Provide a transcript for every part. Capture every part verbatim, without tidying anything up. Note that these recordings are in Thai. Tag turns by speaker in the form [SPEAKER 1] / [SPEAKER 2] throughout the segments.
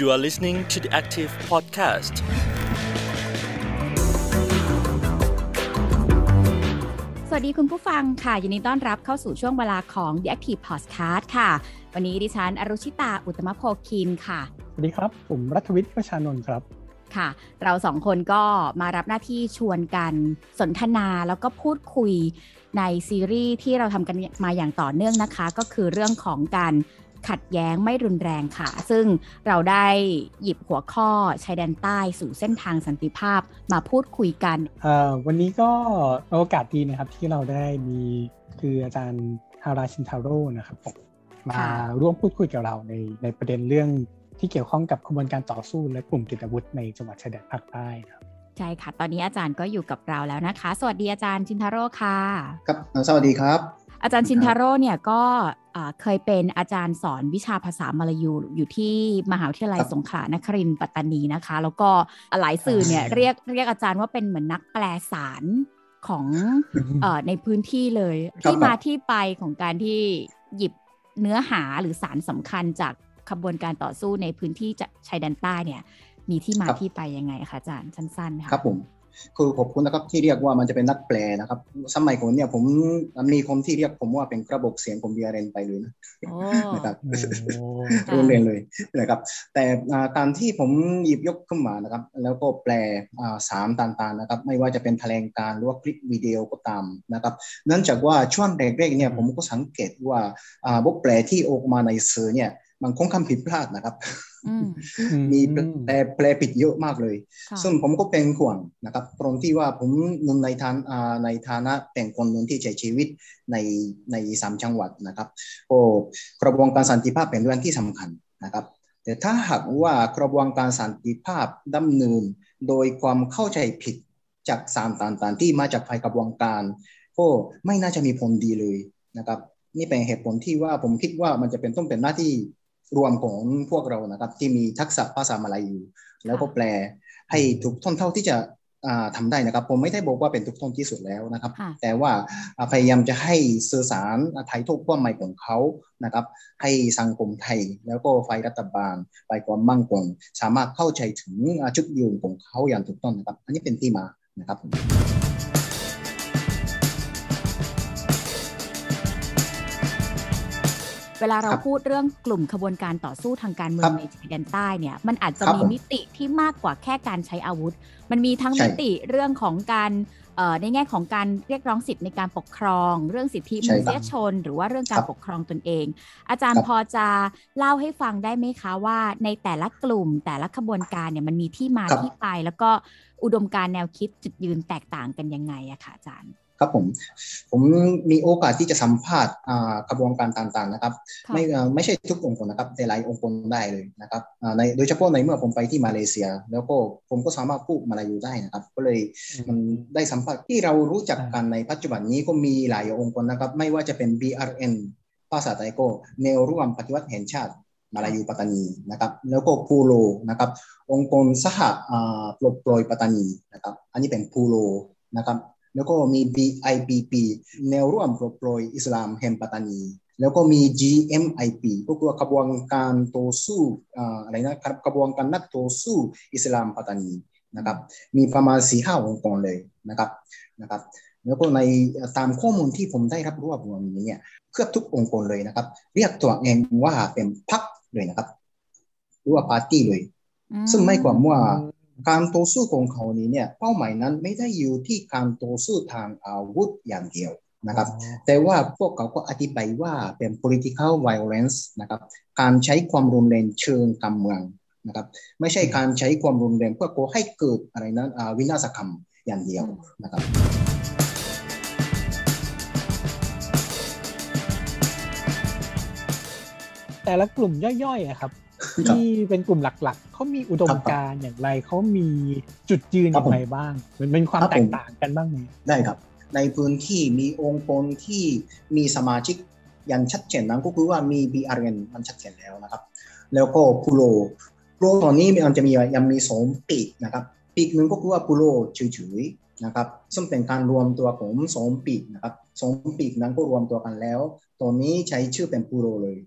[SPEAKER 1] You are listening to the Active Podcast.
[SPEAKER 2] สวัสดีคุณผู้ฟังค่ะยินดีต้อนรับเข้าสู่ช่วงเวลาของ The Active Podcast ค่ะวันนี้ดิฉันอรุชิตาอุตตมโภคินค่ะ
[SPEAKER 3] สวัสดีครับผมรัฐวิทย์ประชานนท์ครับ
[SPEAKER 2] ค่ะเราสองคนก็มารับหน้าที่ชวนกันสนทนาแล้วก็พูดคุยในซีรีส์ที่เราทำกันมาอย่างต่อเนื่องนะคะก็คือเรื่องของการขัดแย้งไม่รุนแรงค่ะซึ่งเราได้หยิบหัวข้อชายแดนใต้สู่เส้นทางสันติภาพมาพูดคุยกัน
[SPEAKER 3] วันนี้ก็โอกาสดีนะครับที่เราได้มีคืออาจารย์ฮาราชินทาโร่นะครับมาร่วมพูดคุยกับเราในในประเด็นเรื่องที่เกี่ยวข้องกับขบวนการต่อสู้และกลุ่มติดอาวุธในจังหวัดชายแดนภาคใต้ครับ
[SPEAKER 2] ใช่ค่ะตอนนี้อาจารย์ก็อยู่กับเราแล้วนะคะสวัสดีอาจารย์ชินทาโร่ค่ะ
[SPEAKER 4] ครับสวัสดีครับ
[SPEAKER 2] อาจารย์ชินทาโร่เนี่ยก็เคยเป็นอาจารย์สอนวิชาภาษามลายูอยู่ที่มหาวิทยาลัยสงขลานครินทร์ปัตตานีนะคะแล้วก็หลายสื่อเนี่ยเรียกเรียกอาจารย์ว่าเป็นเหมือนนักแปลสารของเอ่อในพื้นที่เลยที่มาที่ไปของการที่หยิบเนื้อหาหรือสารสำคัญจากขบวนการต่อสู้ในพื้นที่ชายแดนใต้เนี่ยมีที่มาที่ไปยังไงคะอาจารย์สั้นๆค่ะ
[SPEAKER 4] ครับผมคือขอบคุณนะครับที่เรียกว่ามันจะเป็นนักแปลนะครับสมัยก่อนเนี่ยผมมีคนที่เรียกผมว่าเป็นกระบอกเสียงผมเรียนไปเลยนะนะครับโรงเรียนเลยนะครับแต่การที่ผมหยิบยกขึ้นมานะครับแล้วก็แปลสามต่างๆนะครับไม่ว่าจะเป็นแถลงการหรือว่าคลิปวิดีโอก็ตามนะครับเนื่องจากว่าช่วงแรกๆเนี่ยผมก็สังเกตว่าบทแปลที่ออกมาในสื่อเนี่ยมันค่อนข้างผิดพลาดนะครับมีแปลแปลผิดเยอะมากเลยซึ่งผมก็เป็นห่วงนะครับตรงที่ว่าผมนุ่มในฐานในฐานะเป็นคนหนึ่งที่ใช้ชีวิตในในสามจังหวัดนะครับโอ้กระบวนการสันติภาพเป็นเรื่องที่สำคัญนะครับแต่ถ้าหากว่ากระบวนการสันติภาพดำเนินโดยความเข้าใจผิดจากสามต่างๆที่มาจากฝ่ายกระบวนการก็ไม่น่าจะมีผลดีเลยนะครับนี่เป็นเหตุผลที่ว่าผมคิดว่ามันจะเป็นต้องเป็นหน้าที่รวมของพวกเรานะครับที่มีทักษะภาษามลายูแล้วก็แปลให้ถูกท่อนเท่าที่จะทำได้นะครับผมไม่ได้บอกว่าเป็นทุกท่อนที่สุดแล้วนะครับแต่ว่าพยายามจะให้สื่อสารไทยทุกความหมายของเขานะครับให้สังคมไทยแล้วก็ฝ่ายรัฐบาลฝ่ายความมั่นคงสามารถเข้าใจถึงจุดยืนของเขาอย่างถูกต้องนะครับอันนี้เป็นที่มานะครับ
[SPEAKER 2] เวลาเราพูดเรื่องกลุ่มขบวนการต่อสู้ทางการเมืองในชายแดนใต้เนี่ยมันอาจจะมีมิติที่มากกว่าแค่การใช้อาวุธมันมีทั้งมิติเรื่องของการในแง่ของการเรียกร้องสิทธิในการปกครองเรื่องสิทธิมนุษยชนหรือว่าเรื่องการปกครองตนเองอาจารย์พอจะเล่าให้ฟังได้ไหมคะว่าในแต่ละกลุ่มแต่ละขบวนการเนี่ยมันมีที่มาที่ไปแล้วก็อุดมการณ์แนวคิดจุดยืนแตกต่างกันยังไงอะคะอาจารย์
[SPEAKER 4] ครับผมผมมีโอกาสที่จะสัมภาษณ์กระบวนการต่างๆนะครับไม่ไม่ใช่ทุกองค์กรนะครับแต่หลายองค์กรได้เลยนะครับในโดยเฉพาะในเมื่อผมไปที่มาเลเซียแล้วก็ผมก็สามารถพูดมาลายูได้นะครับก็เลยมันได้สัมภาษณ์ที่เรารู้จักกันในปัจจุบันนี้ก็มีหลายองค์กรนะครับไม่ว่าจะเป็น บี อาร์ เอ็น ภาษาไทยก็แนวร่วมปฏิวัติแห่งชาติมาลายูปัตตานีนะครับแล้วก็พูโลนะครับองค์กรสหปลดปล่อยปัตตานีนะครับอันนี้เป็นพูโลนะครับแล้วก็มี บี ไอ พี พี แนวร่วมปลดปล่อยอิสลามแห่งปัตตานีแล้วก็มี จี เอ็ม ไอ พี ก็คือกระบวนการต่อสู้อะไรนะครับกระบวนการนักต่อสู้อิสลามปัตตานีนะครับมีประมาณ สี่ห้า องค์กรเลยนะครับนะครับแล้วก็ในตามข้อมูลที่ผมได้รับรวบรวมนี้เนี่ยเกือบทุกองค์กรเลยนะครับเรียกตัวเองว่าเป็นพรรคเลยนะครับหรือว่าปาร์ตี้เลยซึ่งไม่ความว่าการต่อสู้ของเขานี้เนี่ยเป้าหมายนั้นไม่ได้อยู่ที่การต่อสู้ทางอาวุธอย่างเดียวนะครับแต่ว่าพวกเขาก็อธิบายว่าเป็น political violence นะครับการใช้ความรุนแรงเชิงการเมืองนะครับไม่ใช่การใช้ความรุนแรงเพื่อก่อให้เกิดอะไรนั้นวินาศกรรมอย่างเดียวนะครับ
[SPEAKER 3] แต่ละกลุ่มย่อยๆอะครับที่เป็นกลุ่มหลักๆเขามีอุดมการณ์อย่างไรเขามีจุดยืนอย่างไรบ้างมันเป็นความแตกต่างกันบ้างไหม
[SPEAKER 4] ได้ครับในพื้นที่มีองค์กรที่มีสมาชิกอย่างชัดเจนนั้นก็คือว่ามี บี อาร์ เอ็น มันชัดเจนแล้วนะครับแล้วก็พูโลพูโลตอนนี้มันจะมียังมีสองปีกนะครับปีกหนึ่งก็คือว่าพูโลเฉยๆนะครับซึ่งเป็นการรวมตัวของสองปีกนะครับสองปีกนั้นก็รวมตัวกันแล้วตอนนี้ใช้ชื่อเป็นพูโลเลย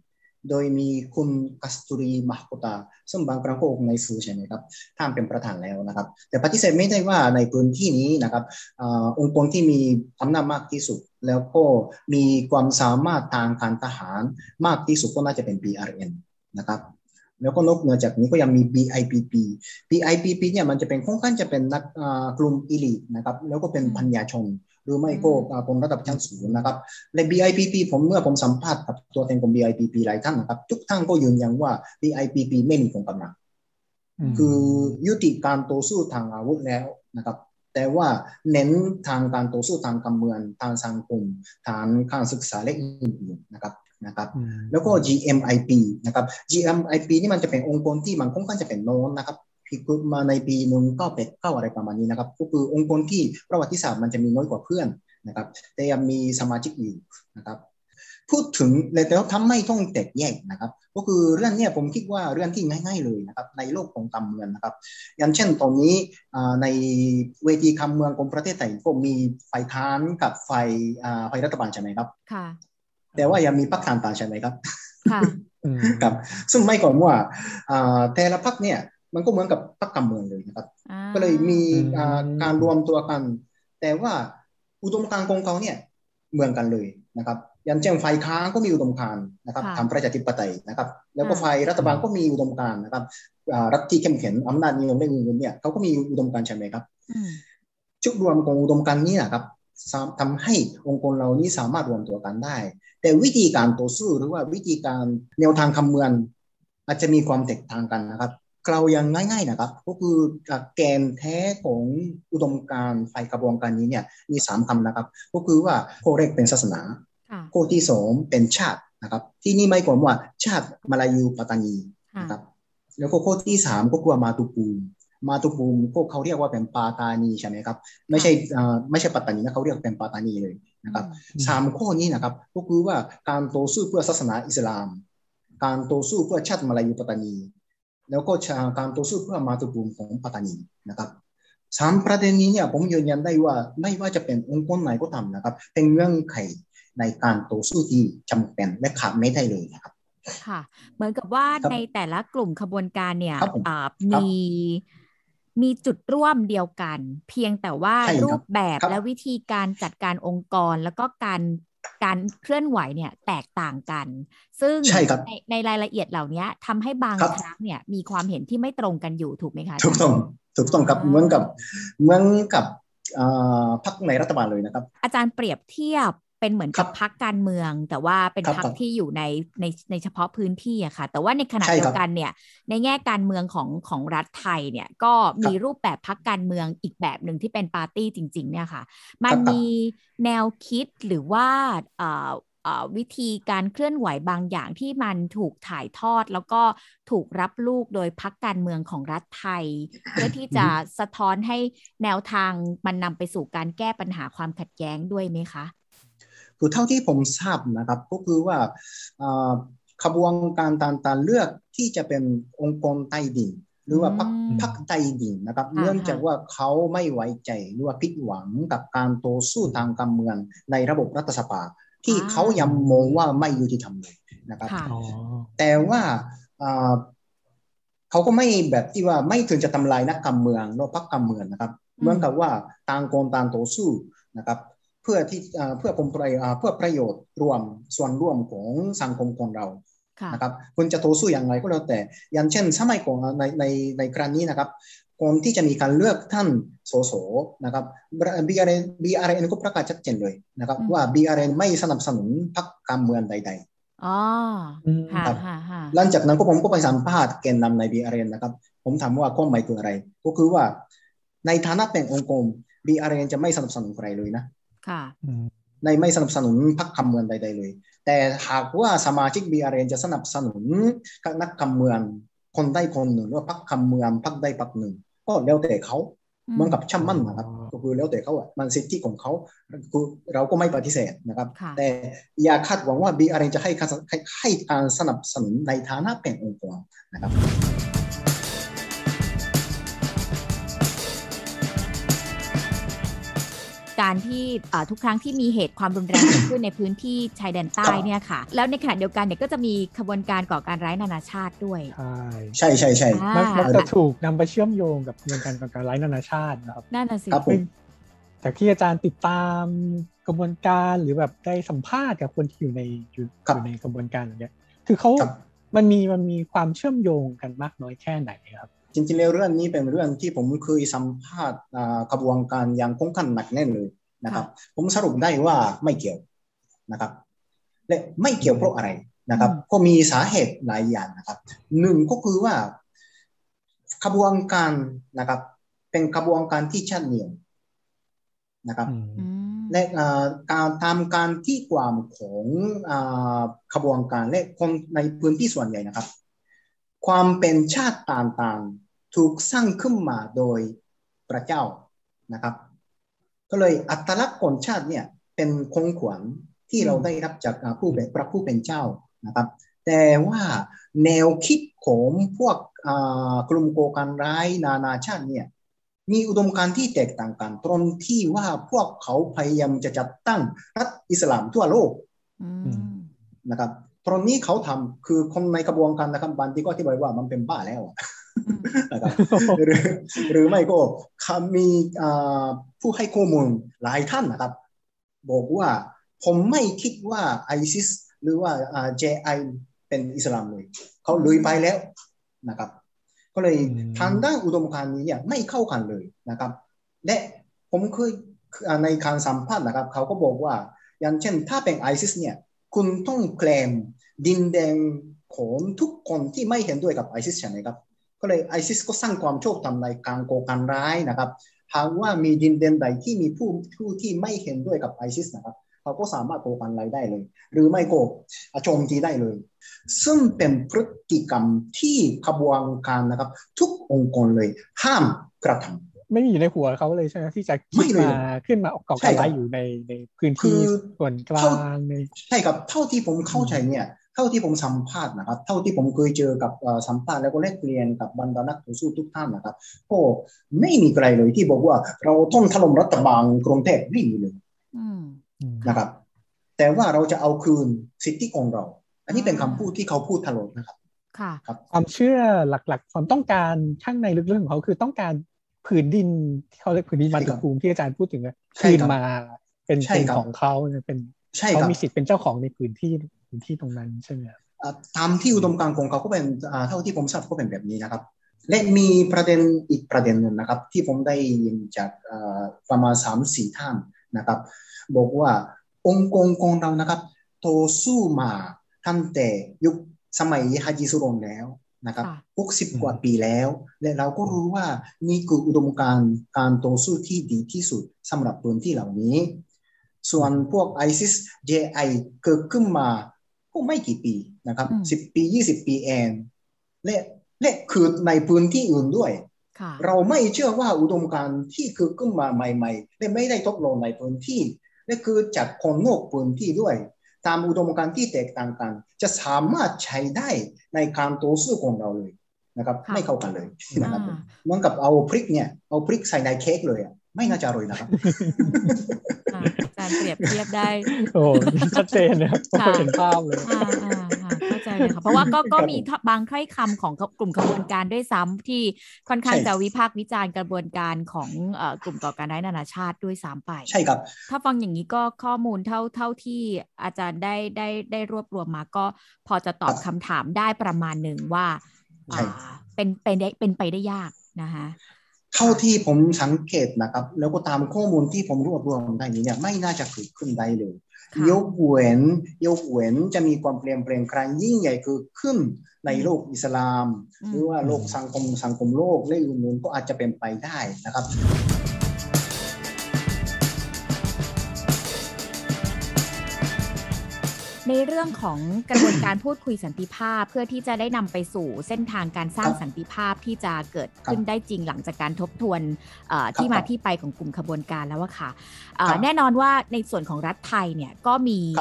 [SPEAKER 4] โดยมีคุณกัสตุรีมหโคตาซึ่งบางครั้งก็ออกในสื่อใช่ไหมครับท่านเป็นประธานแล้วนะครับแต่ปฏิเสธไม่ได้ว่าในพื้นที่นี้นะครับองค์กรที่มีอำนาจมากที่สุดแล้วก็มีความสามารถทางการทหารมากที่สุดก็น่าจะเป็น บี อาร์ เอ็น นะครับแล้วก็นอกเหนือจากนี้ก็ยังมี บี ไอ พี พี บี ไอ พี พี เนี่ยมันจะเป็นค่อนข้างจะเป็นนักกลุ่มอีลิทนะครับแล้วก็เป็นปัญญาชนหรือไม่ก็คนระดับชั้นสูงนะครับใน บี ไอ พี พี ผมเมื่อผมสัมภาษณ์กับตัวแทนของ บี ไอ พี พี หลายท่านนะครับทุกท่านก็ยืนยันว่า บี ไอ พี พี ไม่มีกองกำลังคือยุติการต่อสู้ทางอาวุธแล้วนะครับแต่ว่าเน้นทางการต่อสู้ทางการเมืองทางสังคมทางการศึกษาและอื่นๆนะครับนะครับแล้วก็ จี เอ็ม ไอ พี นะครับ จี เอ็ม ไอ พี นี่มันจะเป็นองค์กรที่มันค่อนข้างจะเป็นโน้นนะครับพิกมาในปีหนึ่งเก้าแปดเก้าอะไรประมาณนี้นะครับก็คือองค์กรที่ประวัติศาสตร์มันจะมีน้อยกว่าเพื่อนนะครับแต่ยังมีสมาชิกอยู่นะครับพูดถึงแต่ว่าทำไม่ต้องแตกแยกนะครับก็คือเรื่องนี้ผมคิดว่าเรื่องที่ง่ายๆเลยนะครับในโลกของการเมืองนะครับอย่างเช่นตอนนี้ในเวทีการเมืองของประเทศไทยก็มีฝ่ายค้านกับฝ่ายฝ่ายรัฐบาลใช่ไหมครับค่ะแต่ว่ายังมีพรรคทางต่างใช่ไหมครับค่ะครับซึ่งไม่ก่อนว่าแต่ละพรรคเนี่ยมันก็เหมือนกับพรรคการเมืองเลยนะครับก็เลยมีการรวมตัวกันแต่ว่าอุดมการณ์ของเขาเนี่ยเหมือนกันเลยนะครับอย่างเช่นฝ่ายค้านก็มีอุดมการณ์นะครับทำประชาธิปไตยนะครับแล้วก็ฝ่ายรัฐบาลก็มีอุดมการณ์นะครับรัฐที่เข้มแข็งอำนาจนิยมได้เงินเนี่ยเขาก็มีอุดมการณ์ใช่ไหมครับจุดรวมของอุดมการณ์นี้นะครับทำให้องค์กรเรานี้สามารถรวมตัวกันได้แต่วิธีการต่อสู้หรือว่าวิธีการแนวทางคำเมืองอาจจะมีความแตกต่างกันนะครับเรายังง่ายๆนะครับก็คือแกนแท้ของอุดมการณ์ฝ่ายกระบวนการนี้เนี่ยมีสามคำนะครับก็คือว่าข้อแรกเป็นศาสนาข้อที่สองเป็นชาตินะครับที่นี่ไม่กว่าว่าชาติมาลายูปัตตานีนะครับแล้วก็ข้อที่สามก็คือมาตุปูมมาตุปูมพวกเขาเรียกว่าเป็นปาตานีใช่ไหมครับไม่ใช่ไม่ใช่ปัตตานีนะเขาเรียกเป็นปาตานีเลยนะครับสามข้อนี้นะครับก็คือว่าการต่อสู้เพื่อศาสนาอิสลามการต่อสู้เพื่อชาติมาลายูปัตตานีแล้วก็การต่อสู้เพื่อมาตุปูมของปัตตานีนะครับสามประเด็นนี้เนี่ยผมยืนยันได้ว่าไม่ว่าจะเป็นองค์กรไหนก็ตามนะครับเป็นเงื่อนไขในการต่อสู้ที่จำเป็นและขาดไม่ได้เลยนะครับ
[SPEAKER 2] ค่ะเหมือนกับว่าในแต่ละกลุ่มขบวนการเนี่ยมีมีจุดร่วมเดียวกันเพียงแต่ว่ารูปแบบและวิธีการจัดการองค์กรแล้วก็การการเคลื่อนไหวเนี่ยแตกต่างกันซึ่ง ใ, ใน, ในรายละเอียดเหล่านี้ทำให้บางครั้งเนี่ยมีความเห็นที่ไม่ตรงกันอยู่ถูกไหมคะ
[SPEAKER 4] ถูกต้องถูกต้องครับเหมือนกับเหมือนกับพรรคในรัฐบาลเลยนะครับ
[SPEAKER 2] อาจารย์เปรียบเทียบเป็นเหมือนกับพรรคการเมืองแต่ว่าเป็นพรรคที่อยู่ในในในเฉพาะพื้นที่อะค่ะแต่ว่าในขณะเดียวกันเนี่ยในแง่การเมืองของของรัฐไทยเนี่ยก็มีรูปแบบพรรคการเมืองอีกแบบหนึ่งที่เป็นปาร์ตี้จริงๆเนี่ยค่ะมันมีแนวคิดหรือว่าวิธีการเคลื่อนไหวบางอย่างที่มันถูกถ่ายทอดแล้วก็ถูกรับลูกโดยพรรคการเมืองของรัฐไทยเพื่อที่จะสะท้อนให้แนวทางมันนำไปสู่การแก้ปัญหาความขัดแย้งด้วยไหมคะ
[SPEAKER 4] คือเท่าที่ผมทราบนะครับก็คือว่าขบวนการต่างๆเลือกที่จะเป็นองค์กรใต้ดินหรือว่าพรรคพรรคใต้ดินนะครับเนื่องจากว่าเขาไม่ไว้ใจหรือว่าผิดหวังกับการต่อสู้ทางการเมืองในระบบรัฐสภาที่เขายังมองว่าไม่ยุติธรรมเลยนะครับแต่ว่าเขาก็ไม่แบบที่ว่าไม่ถึงจะทำลายนักการเมืองหรือพรรคการเมืองนะครับเหมือนกับว่าต่างคนต่างต่อสู้นะครับเพื่อที่เพื่อผลประโยชน์เพื่อประโยชน์รวมส่วนร่วมของสังคมของเรานะครับคุณจะต่อสู้อย่างไรก็แล้วแต่อย่างเช่นสมัยก่อนในในในครั้งนี้นะครับก่อนที่จะมีการเลือกท่านสสนะครับ บี อาร์ เอ็น บี อาร์ เอ็น ก็ประกาศชัดเจนเลยนะครับว่า บี อาร์ เอ็น ไม่สนับสนุนพรรคการเมืองใดๆอ๋อครับหลังจากนั้นก็ผมก็ไปสัมภาษณ์แกนนำใน บี อาร์ เอ็น นะครับผมถามว่าข้อหมายคืออะไรก็คือว่าในฐานะเป็นองค์กร บี อาร์ เอ็น จะไม่สนับสนุนใครเลยนะในไม่สนับสนุนพรรคการเมืองใดๆเลยแต่หากว่าสมาชิก บี อาร์ เอ็น จะสนับสนุนนักการเมืองคนใดคนหนึ่งหรือว่าพรรคการเมืองพรรคใดพรรคหนึ่งก็แล้วแต่เขาเหมือนกับช่างมั่นนะครับก็คือแล้วแต่เขาอ่ะมันสิทธิของเขาเราก็ไม่ปฏิเสธนะครับแต่อย่าคาดหวังว่า บี อาร์ เอ็น จะให้ให้การสนับสนุนในฐานะเป็นองค์กรนะครับ
[SPEAKER 2] การที่ทุกครั้งที่มีเหตุความรุนแรงเกิดขึ้นในพื้นที่ชายแดนใต้เนี่ยค่ะแล้วในขณะเดียวกันเนี่ยก็จะมีขบวนการก่อการร้ายนานาชาติด้วย
[SPEAKER 3] ใช่
[SPEAKER 4] ใช่ใช่ใช่
[SPEAKER 3] มักจะถูกนำไปเชื่อมโยงกับขบวนการก่อการร้ายนานาชาตินะครับ
[SPEAKER 2] นั่นน่ะสิ
[SPEAKER 3] จากที่อาจารย์ติดตามกระบวนการหรือแบบได้สัมภาษณ์กับคนที่อยู่ในอยู่ในกระบวนการอย่างเงี้ยคือเขามันมีมันมีความเชื่อมโยงกันมากน้อยแค่ไหนครับ
[SPEAKER 4] จริงๆแล้วเรื่องนี้เป็นเรื่องที่ผมเคยสัมภาษณ์กระบวนการอย่างค่อนข้างหนักแน่นเลยนะครับผมสรุปได้ว่าไม่เกี่ยวนะครับและไม่เกี่ยวเพราะอะไรนะครับก็มีสาเหตุหลายอย่างนะครับหนึ่งก็คือว่าขบวนการนะครับเป็นขบวนการที่ชัดเจนนะครับและการตามการที่ความของขบวนการและคนในพื้นที่ส่วนใหญ่นะครับความเป็นชาติต่างๆถูกสร้างขึ้นมาโดยพระเจ้านะครับก็เลยอัตลักษณ์ของชาติเนี่ยเป็นของขวัญที่เราได้รับจากผู้เป็นพระผู้เป็นเจ้านะครับแต่ว่าแนวคิดของพวกกลุ่มก่อการร้ายนานาชาติเนี่ยมีอุดมการณ์ที่แตกต่างกันตรงที่ว่าพวกเขาพยายามจะจัดตั้งรัฐอิสลามทั่วโลกนะครับตรงนี้เขาทำคือคนในกระบวนการนะครับบางทีก็อธิบายว่ามันเป็นบ้าแล้วนะครับหรือหรือไม่ก็มีผู้ให้ข้อมูลหลายท่านนะครับบอกว่าผมไม่คิดว่าไอซิสหรือว่า เจ ไอ เป็นอิสลามเลยเขาลุยไปแล้วนะครับก็เลยทางด้านอุดมการณ์นี้เนี่ยไม่เข้ากันเลยนะครับและผมเคยในการสัมภาษณ์นะครับเขาก็บอกว่าอย่างเช่นถ้าเป็นไอซิสเนี่ยคุณต้องเคลมดินแดนของทุกคนที่ไม่เห็นด้วยกับไอซิสใช่ไหมครับก็เลยไอซิสก็สร้างความโชคทำในการก่อการร้ายนะครับหากว่ามีดินแดนใดที่มีผู้ผู้ที่ไม่เห็นด้วยกับไอซิสนะครับเขาก็สามารถก่อการร้ายได้เลยหรือไม่ก็โจมตีได้เลยซึ่งเป็นพฤติกรรมที่ขบวนการนะครับทุกองค์กรเลยห้ามกระทำ
[SPEAKER 3] ไม่มีอยู่ในหัวเขาเลยใช่ไหมที่จะคิดมาขึ้นมาก่อการร้ายอยู่ในในพื้นที่ส่วนกลางใน
[SPEAKER 4] ใช่ครับเท่าที่ผมเข้าใจเนี่ยเท่าที่ผมสัมภาษณ์นะครับเท่าที่ผมเคยเจอกับสัมภาษณ์แล้วก็แลกเปลี่ยนกับบรรดานักต่อสู้ทุกท่านนะครับก็ไม่มีใครเลยที่บอกว่าเราต้องถล่มรัฐบาลกรุงเทพไม่มีเลยนะครับแต่ว่าเราจะเอาคืนสิทธิของเราอันนี้เป็นคำพูดที่เขาพูดตลอดนะครับ
[SPEAKER 2] ค่ะ
[SPEAKER 3] ความเชื่อหลักๆความต้องการข้างในลึกๆของเขาคือต้องการผืนดินที่เขาเรียกผืนดินมาตุภูมิที่อาจารย์พูดถึงคืนมาเป็นเป็นของเขาเป็นเขามีสิทธิ์เป็นเจ้าของในพื้นที่พื้นที่ตรงนั้นใช่ไหม
[SPEAKER 4] ตามที่อุดมการณ์ของเขาก็เป็นเท่าที่ผมทราบก็เป็นแบบนี้นะครับและมีประเด็นอีกประเด็นหนึ่งนะครับที่ผมได้ยินจากประมาณ สามถึงสี่ ท่านนะครับบอกว่าองค์กรของเรานะครับต่อสู้มาตั้งแต่ยุคสมัยฮาจิสุรอนแล้วนะครับหกสิบกว่าปีแล้วและเราก็รู้ว่านี่คืออุดมการณ์การต่อสู้ที่ดีที่สุดสำหรับพื้นที่เหล่านี้ส่วนพวก ไอซิส เจ ไอ เกิดขึ้นมาก็ไม่กี่ปีนะครับสิบปียี่สิบปีเองและและคือในพื้นที่อื่นด้วยเราไม่เชื่อว่าอุดมการณ์ที่เกิดขึ้นมาใหม่ๆและไม่ได้ทดลองในพื้นที่และคือจากคนนอกพื้นที่ด้วยตามอุดมการณ์ที่แตกต่างกันจะสามารถใช้ได้ในการต่อสู้ของเราเลยนะครับไม่เข้ากันเลยนะครับเหมือนกับเอาพริกเนี่ยเอาพริกใส่ในเค้กเลยอ่ะไม่น่าจะอร่อยนะครับ
[SPEAKER 2] การเปรียบเทียบได้
[SPEAKER 3] โอ้ชัดเจนนะครับเห็นภาพเลย
[SPEAKER 2] เข้าใจเลยค่ะเพราะว่าก็ก็มีบางถ้อยคำของกลุ่มขบวนการด้วยซ้ำที่ค่อนข้างจะวิพากษ์วิจารณ์กระบวนการของกลุ่มก่อการร้ายนานาชาติด้วยซ้ำไป
[SPEAKER 4] ใช่ครับ
[SPEAKER 2] ถ้าฟังอย่างนี้ก็ข้อมูลเท่าเท่าที่อาจารย์ได้ได้ได้รวบรวมมาก็พอจะตอบคำถามได้ประมาณหนึ่งว่าเป็นเป็นเป็นไปได้ยากนะคะ
[SPEAKER 4] เท่าที่ผมสังเกตนะครับแล้วก็ตามข้อมูลที่ผมรวบรวมได้นี้เนี่ยไม่น่าจะเกิดขึ้นได้เลยยกเว้นยกเว้นจะมีความเปลี่ยนแปลงครั้งยิ่งใหญ่เกิดขึ้นในโลกอิสลามหรือว่าโลกสังคมสังคมโลกและอื่นๆก็อาจจะเป็นไปได้นะครับ
[SPEAKER 2] ในเรื่องของกระบวนการพูดคุยสันติภาพเพื่อที่จะได้นำไปสู่เส้นทางการสร้างสันติภาพที่จะเกิดขึ้นได้จริงหลังจากการทบทวนที่มาที่ไปของกลุ่มขบวนการแล้วว่าค่ะแน่นอนว่าในส่วนของรัฐไทยเนี่ยก็มี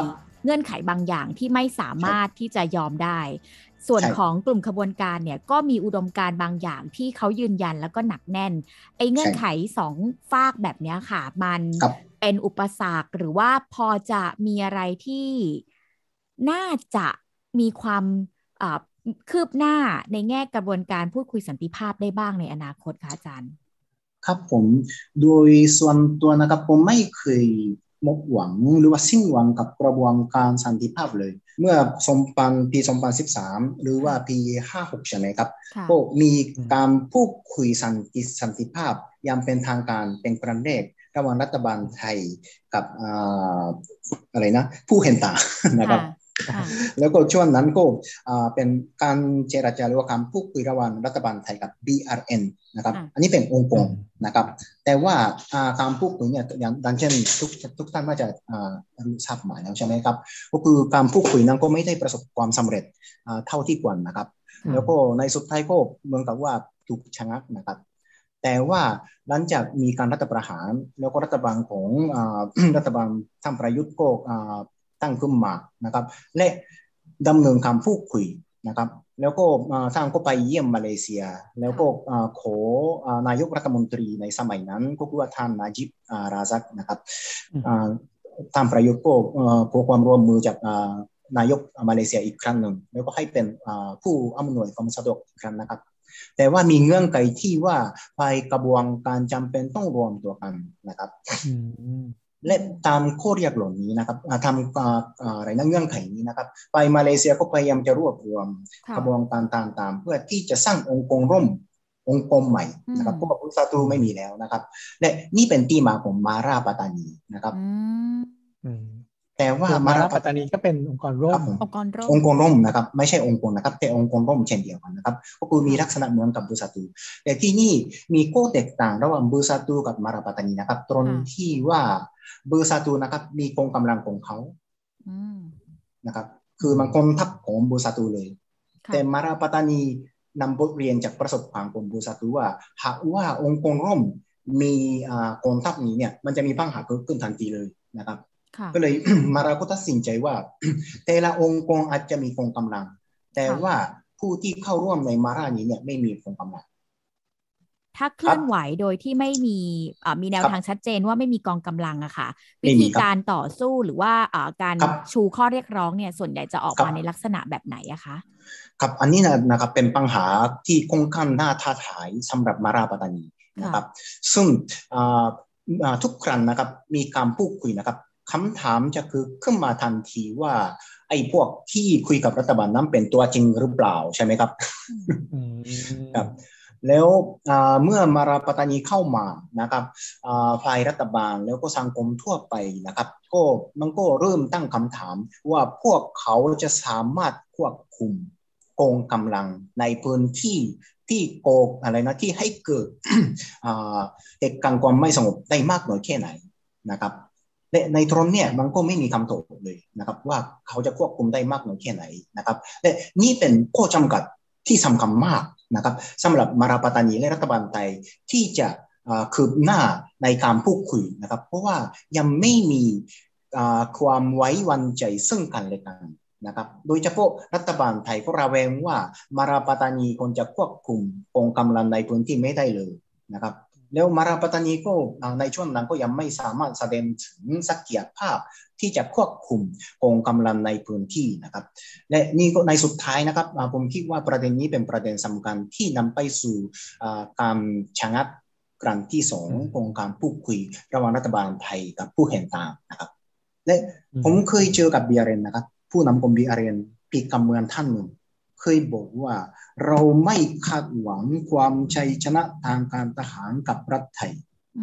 [SPEAKER 2] เงื่อนไขบางอย่างที่ไม่สามารถที่จะยอมได้ส่วนของกลุ่มขบวนการเนี่ยก็มีอุดมการณ์บางอย่างที่เขายืนยันแล้วก็หนักแน่นไอ้เงื่อนไขสองฝากแบบนี้ค่ะมันเป็นอุปสรรคหรือว่าพอจะมีอะไรที่น่าจะมีความคืบหน้าในแง่กระบวนการพูดคุยสันติภาพได้บ้างในอนาคตคะอาจารย์
[SPEAKER 4] ครับผมโดยส่วนตัวนะครับผมไม่เคยหมดหวังหรือว่าสิ้นหวังกับกระบวนการสันติภาพเลยเมื่อสองพันปีสองพันสิบสามหรือว่าปีห้าหกใช่ไหมครับก็มีการพูดคุยสันติสันติภาพอย่างเป็นทางการเป็นครั้งแรกระหว่างรัฐบาลไทยกับอะไรนะผู้เห็นต่างนะครับแล้วก็ช่วงนั้นก็เป็นการเจรจาหรือว่าการพูดคุยระหว่างรัฐบาลไทยกับ บี อาร์ เอ็น นะครับอันนี้เป็นองค์กรนะครับแต่ว่าการพูดคุยเนี่ยอย่างดังเช่นทุกทุกท่านน่าจะรู้ทราบหมายแล้วใช่ไหมครับก็คือการพูดคุยนั้นก็ไม่ได้ประสบความสำเร็จเท่าที่ควรนะครับแล้วก็ในสุดท้ายก็เหมือนกับว่าถูกชะงักนะครับแต่ว่าหลังจากมีการรัฐประหารแล้วก็รัฐบาลของรัฐบาลท่านประยุทธ์ก็ตั้งขึ้นมานะครับและดำเนินการพูดคุยนะครับแล้วก็ท่านก็ไปเยี่ยมมาเลเซียแล้วก็ขอนายกรัฐมนตรีในสมัยนั้นก็คือท่านนาจิบราซักนะครับท่านประยุทธ์ก็ขอความร่วมมือจากนายกมาเลเซียอีกครั้งหนึ่งแล้วก็ให้เป็นผู้อำนวยความสะดวกอีกครั้งนะครับแต่ว่ามีเงื่อนไขที่ว่าไปกระบวนการจำเป็นต้องรวมตัวกันนะครับและตามข้อเรียกเหล่านี้นะครับทำอะไรนะเงื่อนไขนี้นะครับไปมาเลเซียก็พยายามจะรวบรวมกระบวนการต่างๆเพื่อที่จะสร้างองค์กรร่วมองค์กรใหม่นะครับเพราะว่าอุตสาหกรรมไม่มีแล้วนะครับและนี่เป็นที่มาของมาราปัตตานีนะครับแต่ว่า
[SPEAKER 3] มาราปัตตานีก็เป็นองค์กรร่วม
[SPEAKER 2] องค์กรร่วม
[SPEAKER 4] องค์กรร่วมนะครับไม่ใช่องค์กรนะครับแต่องค์กรร่วมเช่นเดียวกันนะครับก็คือมีลักษณะเหมือนกับบูซาตูแต่ที่นี่มีข้อแตกต่างระหว่างบูซาตูกับมาราปัตตานีนะครับตรงที่ว่าบูซาตูนะครับมีกองกำลังของเขานะครับคือมันกองทัพของบูซาตูเลยแต่มาราปัตตานีนำบทเรียนจากประสบการณ์ของบูซาตูว่าหากว่าองค์กรร่วมมีกองทัพนี้เนี่ยมันจะมีปัญหาเกิดขึ้นทันทีเลยนะครับก็เลย มาราก็ตัดสินใจว่าแต่ละองค์กรอาจจะมีกองกำลังแต่ว่าผู้ที่เข้าร่วมในมารานี้เนี่ยไม่มีกองกำลัง
[SPEAKER 2] ถ้าเคลื่อนไหวโดยที่ไม่มีมีแนวทางชัดเจนว่าไม่มีกองกำลังอะค่ะวิธีการต่อสู้หรือว่าการชูข้อเรียกร้องเนี่ยส่วนใหญ่จะออกมาในลักษณะแบบไหนอะคะ
[SPEAKER 4] ครับอันนี้นะครับเป็นปัญหาที่ค่อนข้างน่าท้าทายสำหรับมาราปัตตานีนะครับซึ่งทุกครั้งนะครับมีการพูดคุยนะครับคำถามจะคือขึ้นมาทันทีว่าไอ้พวกที่คุยกับรัฐบาลนั้นเป็นตัวจริงหรือเปล่าใช่ไหมครับครับแล้วเมื่อมาราปัตตานีเข้ามานะครับฝ่ายรัฐบาลแล้วก็สังคมทั่วไปนะครับก็มันก็เริ่มตั้งคำถามว่าพวกเขาจะสามารถควบคุมกองกำลังในพื้นที่ที่โกงอะไรนะที่ให้เกิดเหตุการณ์ความไม่สงบได้มากน้อยแค่ไหนนะครับและในตรงเนี่ยมันก็ไม่มีคำตอบเลยนะครับว่าเขาจะควบคุมได้มากน้อยแค่ไหนนะครับและนี่เป็นข้อจำกัดที่สำคัญมากนะครับสำหรับมาราปัตตานีและรัฐบาลไทยที่จะคืบหน้าในการพูดคุยนะครับเพราะว่ายังไม่มีความไว้วางใจซึ่งกันและกันนะครับโดยเฉพาะรัฐบาลไทยก็ระแวงว่ามาราปัตตานีควรจะควบคุมกองกำลังในพื้นที่ไม่ได้เลยนะครับแล้วมาราปัตตานีก็ในช่วงนั้นก็ยังไม่สามารถแสดงถึงศักยภาพที่จะควบคุมกองกำลังในพื้นที่นะครับและนี่ก็ในสุดท้ายนะครับผมคิดว่าประเด็นนี้เป็นประเด็นสำคัญที่นำไปสู่การชะงักครั้งที่สองของการพูดคุยระหว่างรัฐบาลไทยกับผู้เห็นต่างนะครับและผมเคยเจอกับบีอาร์เอ็นนะครับผู้นำกองบีอาร์เอ็นปีกการเมืองท่านหนึ่งเคยบอกว่าเราไม่คาดหวังความชัยชนะทางการทหารกับรัฐไทย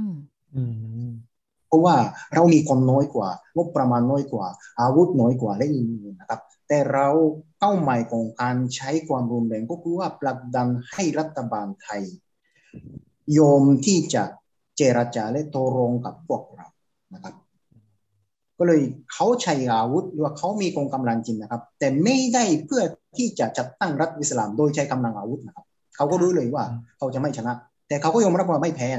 [SPEAKER 4] เพราะว่าเรามีคนน้อยกว่างบประมาณน้อยกว่าอาวุธน้อยกว่าและอื่นๆนะครับแต่เราเป้าหมายของการใช้ความรุนแรงก็คือว่าผลักดันให้รัฐบาลไทยยอมที่จะเจรจาและตกลงกับพวกเรานะครับก็เลยเขาใช้อาวุธหรือว่าเขามีกองกำลังจริงนะครับแต่ไม่ได้เพื่อที่จะจัดตั้งรัฐอิสลามโดยใช้กำลังอาวุธนะครับเขาก็รู้เลยว่าเขาจะไม่ชนะแต่เขาก็ยอมรับว่าไม่แพ้นะครับ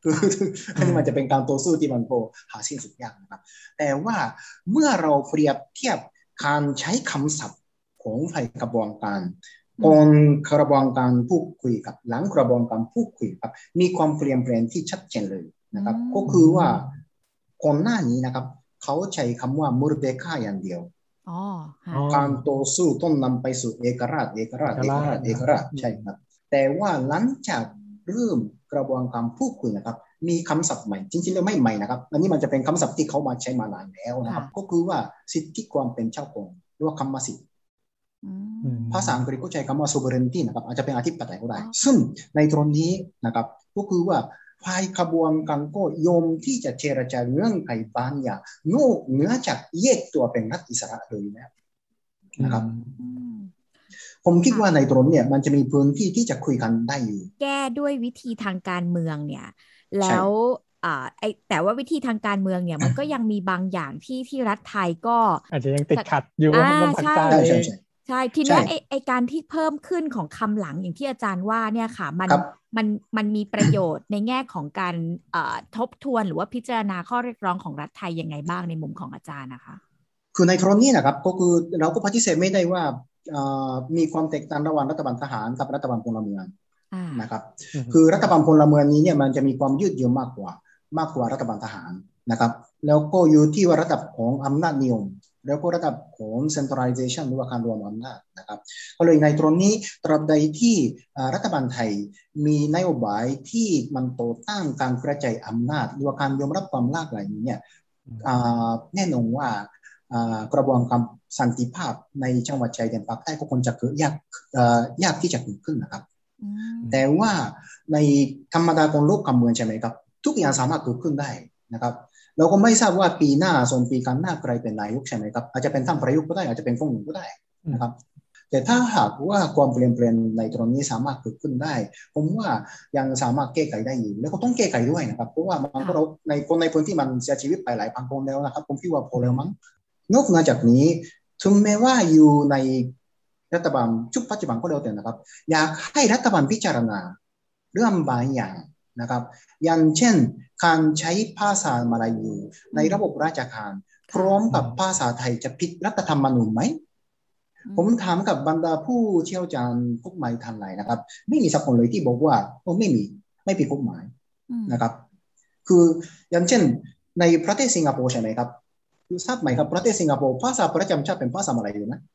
[SPEAKER 4] คืออันนี้มันจะเป็นการต่อสู้ที่มันโปหาสิ้นสุดยากนะครับแต่ว่าเมื่อเราเปรียบเทียบการใช้คำศัพท์ของฝ่ายกระบวนการก่อนกระบวนการพูดคุยกับหลังกระบวนการพูดคุยครับมีความเปลี่ยนแปลงที่ชัดเจนเลยนะครับก็คือว่าก่อนหน้านี้นะครับเขาใช้คำว่ามุรเดคาอย่างเดียวการต่อสู้ต้องนำไปสู่เอกราชเอกราชเอกราชเอกราชใช่ครับแต่ว่าหลังจากเริ่มกระบวนการพูดคุยนะครับมีคำศัพท์ใหม่จริงๆแล้วไม่ใหม่นะครับอันนี้มันจะเป็นคำศัพท์ที่เขามาใช้มานานแล้วนะครับก็คือว่าสิทธิความเป็นเจ้าของหรือว่าคำว่าสิทธิภาษาอังกฤษก็ใช้คำว่า sovereignty นะครับอาจจะเป็นอธิปไตยก็ได้ซึ่งในตรงนี้นะครับก็คือว่าฝ่ายขบวนการก็ยอมที่จะเจรจาเรื่องไขบางอย่างนอกเหนือจากแยกตัวเป็นรัฐอิสระเลยนะนะครับผมคิดว่าในตรงเนี่ยมันจะมีพื้นที่ที่จะคุยกันได้อยู่
[SPEAKER 2] แก้ด้วยวิธีทางการเมืองเนี่ยแล้วอ่าไอแต่ว่าวิธีทางการเมืองเนี่ยมันก็ยังมีบางอย่างที่ที่รัฐไทยก็
[SPEAKER 3] อาจจะยังติดขัดอยู่
[SPEAKER 2] อ่าใช่
[SPEAKER 4] ใช่ใช่
[SPEAKER 2] ใช่ทีนี้ไอไอการที่เพิ่มขึ้นของคำหลังอย่างที่อาจารย์ว่าเนี่ยค่ะมันมันมันมีประโยชน์ในแง่ของการเอ่อทบทวนหรือว่าพิจารณาข้อเรียกร้องของรัฐไทยยังไงบ้างในมุมของอาจารย์นะคะ
[SPEAKER 4] คือในตรงนี้นะครับก็คือเราก็ปฏิเสธไม่ได้ว่ามีความแตกต่างระหว่างรัฐบาลทหารกับรัฐบาลพลเมืองนะครับคือรัฐบาลพลเมืองนี้เนี่ยมันจะมีความยืดหยุ่นมากกว่ามากกว่ารัฐบาลทหารนะครับแล้วก็อยู่ที่ว่าระดับของอำนาจนิยมแล้วก็ระดับของ centralization หรือว่าการรวมอำนาจนะครับก็เลยในตรงนี้ตราบใดที่รัฐบาลไทยมีนโยบายที่มันต่อต้านการกระจายอำนาจหรือว่าการยอมรับความหลากหลายนี้เนี่ยแน่นอนว่ากระบวนการสันติภาพในจังหวัดชายแดนภาคใต้ก็คงจะเกิดยากยากที่จะเกิดขึ้นนะครับแต่ว่าในธรรมดาของโลกการเมืองใช่ไหมครับทุกอย่างสามารถเกิดขึ้นได้นะครับเราก็ไม่ทราบว่าปีหน้าส่วนปีกันหน้าใครเป็นนายกใช่ไหมครับอาจจะเป็นท่านประยุทธ์ก็ได้อาจจะเป็นฝ่ายหนึ่งก็ได้นะครับแต่ถ้าหากว่าความเปลี่ยนแปลงในตรงนี้สามารถเกิดขึ้นได้ผมว่ายังสามารถแก้ไขได้อยู่แล้วก็ต้องแก้ไขด้วยนะครับเพราะว่ามันก็เราในคนในพื้นที่มันเสียชีวิตไปหลายพันคนแล้วนะครับผมคิดว่าพอแล้วมั้งนอกจากนี้ถึงแม้ว่าอยู่ในรัฐบาลชุดปัจจุบันก็แล้วแต่นะครับอยากให้รัฐบาลพิจารณาเรื่องบางอย่างนะครับอย่างเช่นการใช้ภาษามลายูในระบบราชการพร้อมกับภาษาไทยจะผิดรัฐธรรมนูญไหมผมถามกับบรรดาผู้เชี่ยวชาญกฎหมายทันหลายนะครับไม่มีสักคนเลยที่บอกว่าโอ้ไม่มีไม่ผิดกฎหมายนะครับคืออย่างเช่นในประเทศสิงคโปร์ใช่ไหมครับทราบไหมครับประเทศสิงคโปร์ภาษาประจำชาติเป็นภาษามลายูนะ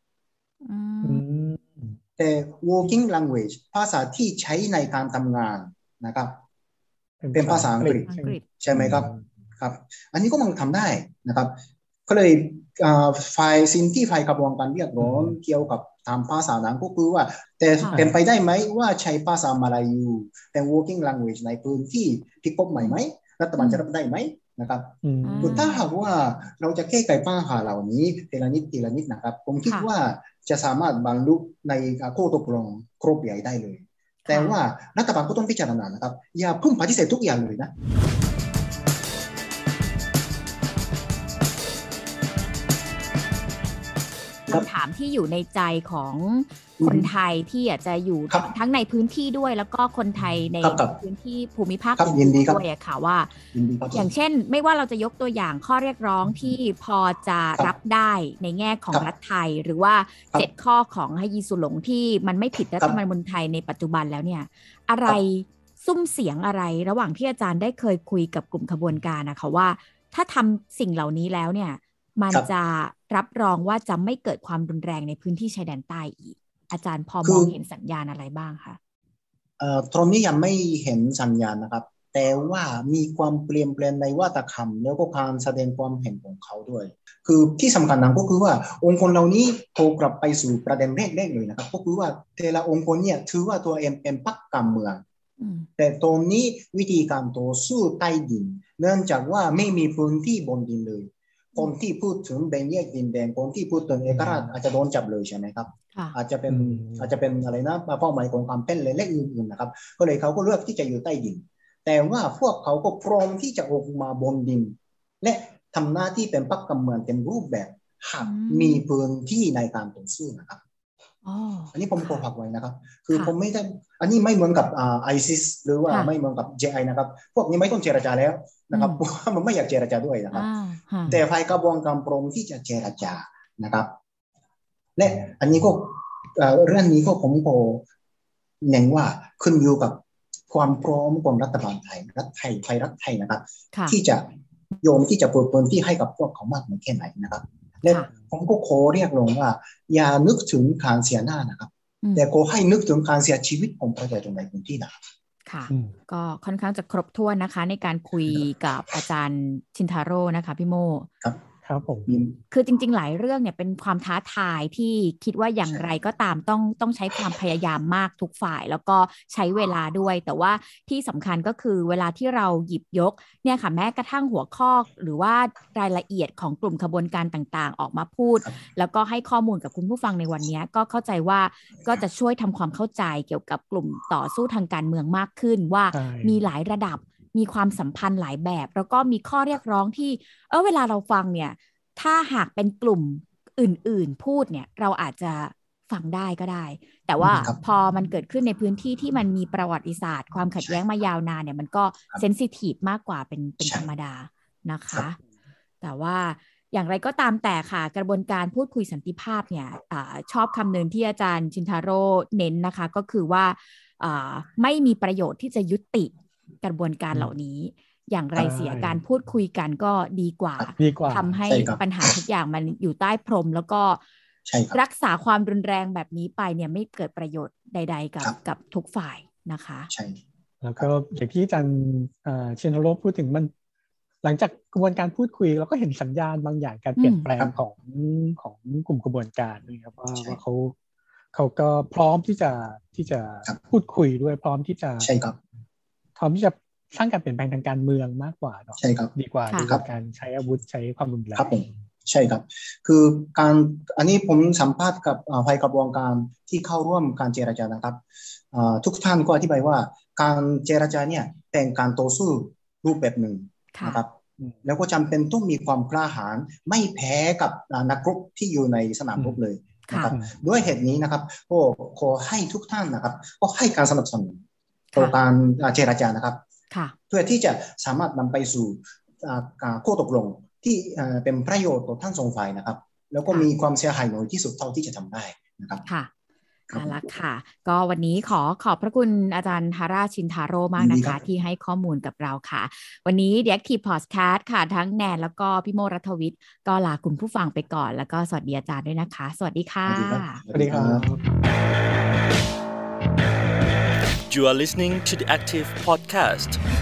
[SPEAKER 4] แต่ working language ภาษาที่ใช้ในการทำงานนะครับเป็นภาษาอังกฤษใช่ไหมครับครับอันนี้ก็มันทำได้นะครับก็เลยฝ่ายสิ่งที่ฝ่ายกระบวนการเรียกร้องเกี่ยวกับทำภาษานั้นก็คือว่าแต่เป็นไปได้ไหมว่าใช้ภาษามลายูเป็น working language ในพื้นที่ที่กฎหมายไหมรัฐบาลจะรับได้ไหมนะครับคือถ้าหากว่าเราจะแก้ไขปัญหาเหล่านี้ทีละนิดทีละนิดนะครับผมคิดว่าจะสามารถบรรลุในข้อตกลงครบใหญ่ได้เลยแต่ว่ารัฐบาลก็ต้องพิจารณานะครับอย่าพุ่งปฏิเสธทุกอย่างเลยนะ
[SPEAKER 2] คำถามที่อยู่ในใจของคนไทยที่อาจจะอยู่ทั้งในพื้นที่ด้วยแล้วก็คนไทยในพื้นที่ภูมิภาคอื่นด้วยอะค่ะว่าอย่างเช่นไม่ว่าเราจะยกตัวอย่างข้อเรียกร้องที่พอจะรับได้ในแง่ของรัฐไทยหรือว่าเจ็ดข้อของฮยีสุหลงที่มันไม่ผิดรัฐธรรมนูญไทยในปัจจุบันแล้วเนี่ยอะไรซุ้มเสียงอะไรระหว่างที่อาจารย์ได้เคยคุยกับกลุ่มขบวนการนะคะว่าถ้าทำสิ่งเหล่านี้แล้วเนี่ยมันจะรับรองว่าจะไม่เกิดความรุนแรงในพื้นที่ชายแดนใต้อีกอาจารย์พอมองเห็นสัญญาณอะไรบ้างคะ
[SPEAKER 4] เอ่อตรงนี้ยังไม่เห็นสัญญาณนะครับแต่ว่ามีความเปลี่ยนแปลงในวาทกรรมแล้วก็การแสดงความเห็นของเขาด้วยคือที่สำคัญนั้นก็คือว่าองค์กรเหล่านี้โทรกลับไปสู่ประเด็นแรกๆเลยนะครับก็คือว่าแต่ละองค์กรเนี่ยถือว่าตัวเองเป็นพรรคการเมืองแต่ตรงนี้วิธีการต่อสู้ใต้ดินเนื่องจากว่าไม่มีพื้นที่บนดินเลยคนที่พูดถึงแบ่งแยกดินแดนคนที่พูดถึงเอกราชอาจจะโดนจับเลยใช่ไหมครับอาจจะเป็นอาจจะเป็นอะไรนะเป้าหมายของความเป็นเล็กๆอื่นๆนะครับก็เลยเขาก็เลือกที่จะอยู่ใต้ดินแต่ว่าพวกเขาก็พร้อมที่จะออกมาบนดินและทำหน้าที่เป็นพรรคการเมืองเต็มรูปแบบหากมีพื้นที่ในการต่อสู้นะครับอันนี้ผมขอฝากไว้นะครับคือผมไม่ได้อันนี้ไม่เหมือนกับอ่าไอซิสหรือว่าไม่เหมือนกับ เจ ไอ นะครับพวกนี้ไม่ต้องเจรจาแล้วนะครับเพราะว่ามันไม่อยากเจรจาด้วยนะครับแต่ฝ่ายกระบวนการปรองที่จะเจรจานะครับและอันนี้ก็เรื่องนี้ก็ผมก็เน้นว่าขึ้นอยู่กับความพร้อมของรัฐบาลไทยรัฐไทยไทยรัฐไทยนะครับที่จะโยมที่จะเปิดพื้นที่ให้กับพวกเขามากน้อยแค่ไหนนะครับและผมก็ขอเรียกร้องว่าอย่านึกถึงการเสียหน้านะครับแต่ขอให้นึกถึงการเสียชีวิตของประชาชนในพื้นที่นะครับ
[SPEAKER 2] ค่ะก็ค่อนข้างจะครบถ้วนนะคะในการคุยกับอาจารย์ชินทาโร่นะคะพี่โม
[SPEAKER 4] ครับ
[SPEAKER 3] ครับผม
[SPEAKER 2] คือจริงๆหลายเรื่องเนี่ยเป็นความท้าทายที่คิดว่าอย่างไรก็ตามต้องต้องใช้ความพยายามมากทุกฝ่ายแล้วก็ใช้เวลาด้วยแต่ว่าที่สำคัญก็คือเวลาที่เราหยิบยกเนี่ยค่ะแม้กระทั่งหัวข้อหรือว่ารายละเอียดของกลุ่มขบวนการต่างๆออกมาพูดแล้วก็ให้ข้อมูลกับคุณผู้ฟังในวันนี้ก็เข้าใจว่าก็จะช่วยทำความเข้าใจเกี่ยวกับกลุ่มต่อสู้ทางการเมืองมากขึ้นว่ามีหลายระดับมีความสัมพันธ์หลายแบบแล้วก็มีข้อเรียกร้องที่เออเวลาเราฟังเนี่ยถ้าหากเป็นกลุ่มอื่นๆพูดเนี่ยเราอาจจะฟังได้ก็ได้แต่ว่าพอมันเกิดขึ้นในพื้นที่ที่มันมีประวัติศาสตร์ความขัดแย้งมายาวนานเนี่ยมันก็เซนซิทีฟมากกว่าเป็นเป็นธรรมดานะคะแต่ว่าอย่างไรก็ตามแต่ค่ะกระบวนการพูดคุยสันติภาพเนี่ยอชอบคำหนึ่งที่อาจารย์ชินทาโร่เน้นนะคะก็คือว่าไม่มีประโยชน์ที่จะยุติกระบวนการเหล่านี้อย่างไรเสียการพูดคุยกันก็ดีกว่าทำให้ปัญหาทุกอย่างมันอยู่ใต้พรมแล้วก็รักษาความรุนแรงแบบนี้ไปเนี่ยไม่เกิดประโยชน์ใดๆกับกับทุกฝ่ายนะคะ
[SPEAKER 4] ใช่
[SPEAKER 3] แล้วก็อย่างที่อาจารย์เชนโรพูดถึงมันหลังจากกระบวนการพูดคุยเราก็เห็นสัญญาณบางอย่างการเปลี่ยนแปลงของของกลุ่มกระบวนการนะครับว่าว่าเขาเขาก็พร้อมที่จะที่จะพูดคุยด้วยพร้อมที่จะ
[SPEAKER 4] ใช่ครับ
[SPEAKER 3] พร้อมที่จะสร้างการเปลี่ยนแปลงทางการเมืองมากกว่าเนาะ
[SPEAKER 4] ใช่ครับ
[SPEAKER 3] ดีกว่าดีกว่าการใช้อาวุธใช้ความรุนแรง
[SPEAKER 4] ครับผมใช่ครับคือการอันนี้ผมสัมภาษณ์กับฝ่ายกระบวนการที่เข้าร่วมการเจรจานะครับทุกท่านก็อธิบายว่าการเจรจาเนี่ยเป็นการต่อสู้รูปแบบหนึ่งนะครับแล้วก็จำเป็นต้องมีความกล้าหาญไม่แพ้กับนักรบที่อยู่ในสนามรบเลยนะครับด้วยเหตุนี้นะครับก็ขอให้ทุกท่านนะครับก็ให้การสนับสนุนต่อการเจรจานะครับเพื่อที่จะสามารถนำไปสู่ข้อตกลงที่เป็นประโยชน์ต่อทั้งสองฝ่ายนะครับแล้วก็มีความเสียหายน้อยที่สุดเท่าที่จะทำได้นะครับ
[SPEAKER 2] ค่ะเอาละค่ะก็วันนี้ขอขอบพระคุณอาจารย์ฮาราชินทาโร่มากนะคะที่ให้ข้อมูลกับเราค่ะวันนี้ The Active Podcast ค่ะทั้งแนนแล้วก็พี่โมรัฐวิทย์ก็ลาคุณผู้ฟังไปก่อนแล้วก็สวัสดีอาจารย์ด้วยนะคะสวัสดีค่ะ
[SPEAKER 3] สวัสดีครับ
[SPEAKER 1] You are listening to the Active Podcast